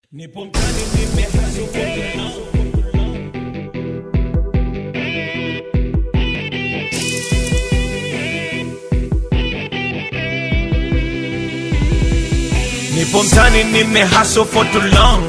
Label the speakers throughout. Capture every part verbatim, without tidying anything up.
Speaker 1: Nipo mtani nimehaswa. Nipo mtani nimehaswa for too long.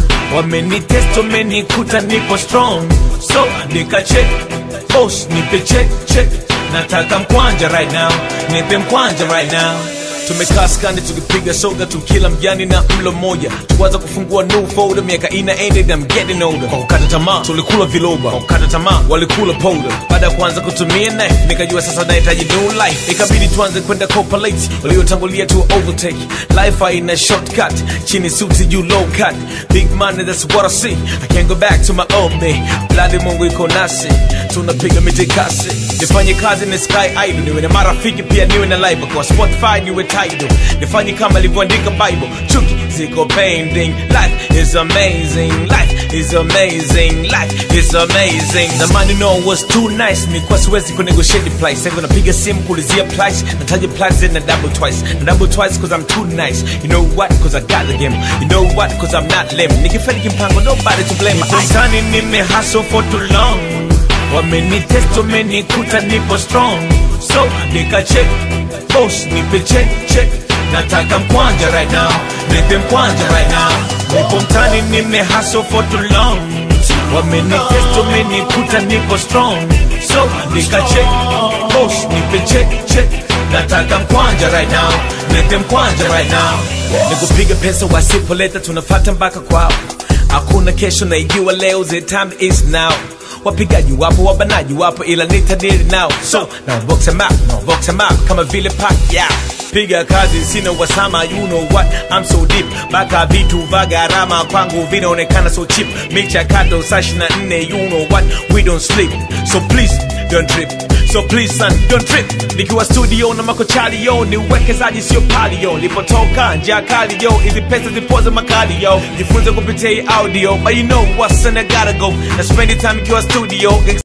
Speaker 1: Wamenitest wamenikuta nipo strong. So nika check, boss nipe check check. Nataka mkwanja right now, nipe mkwanja right now. Tumekaa skandi tukipiga soga tukila mjani na mlo moja. Tuwaza kufungua new folder, miaka ina ended I'm getting older. Kwa kukata tamaa tulikula viloba, kwa kukata tamaa walikula powder. Baada kuanza kutumia knife nikajua sasa nahitaji new life. Ikabidi tuanze kwenda copulate, waliotangulia tu overtake. Life haina shortcut, chini suits you low cut. Big money that's what I see, I can't go back to my old me. Bloody Mungu iko nasi, tunapiga mitikasi. Nifanye kazi na sky idol, niwe na marafiki pia niwe na live. Kwa Spotify niwe title, nifanye kama livyoandika Bible. Chuki ziko pending, life is amazing, life is amazing, life is amazing. The money no was too nice, ni kwa siwezi kunegotiate the price. Sasa napiga simu kulizia price, nataja price na double twice. Na double twice cause I'm too nice. You know what, cause I got the game. You know what, cause I'm not lame. Nikifeli kimpango nobody to blame. Mtani nimehustle for too long. Wamenitest wamenikuta nipo strong. So nika check, boss nipe check check. Nataka mkwanja right now, nipe mkwanja right now. Nipo mtani nimehustle for too long. Wamenitest wamenikuta nipo strong. So nika check, boss nipe check check. Nataka mkwanja right now, nipe mkwanja right now. Nikupiga pesa wasipoleta tunafata mpaka kwao. Hakuna kesho na igiwa leo, the time is now. Wapigaji wapo, wabanaji wapo, ila nitadiri now. So, now box em out, now box em out, kama vile pack, yeah. Piga kazi, sina wasama, you know what, I'm so deep. Baka vitu vagarama, kwangu vinaonekana so cheap. Micha kato, sashi na nne, you know what, we don't sleep. So please, don't trip. So please son, don't trip. Nikiwa studio na makochali yo, ni uwekezaji sio pali yo. Lipotoka, njia kali yo, hizi pesa zipoze makali yo. Jifunze kupitia audio, but you know what's and I gotta go. Na spend time nikiwa studio.